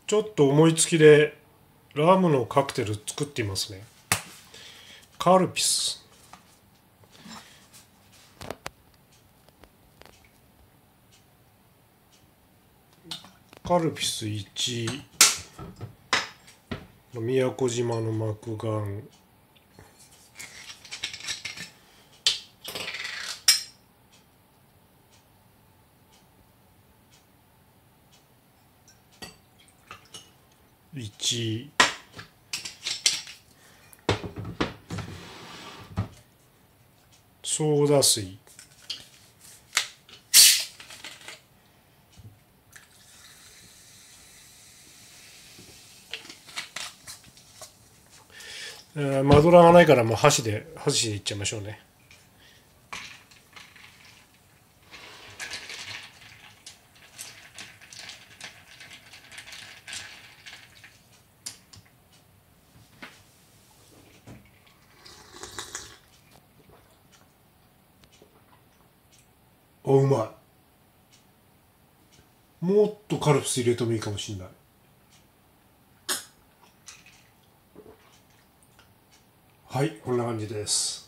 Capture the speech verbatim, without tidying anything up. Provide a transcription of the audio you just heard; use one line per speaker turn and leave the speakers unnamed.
ちょっと思いつきでラムのカクテル作っていますね。カルピス、カルピスいち、宮古島のマクガン、いち、ソーダ水、えー、マドラーがないからもう箸で箸でいっちゃいましょうね。お、うまい。もっとカルピス入れてもいいかもしれない。はい、こんな感じです。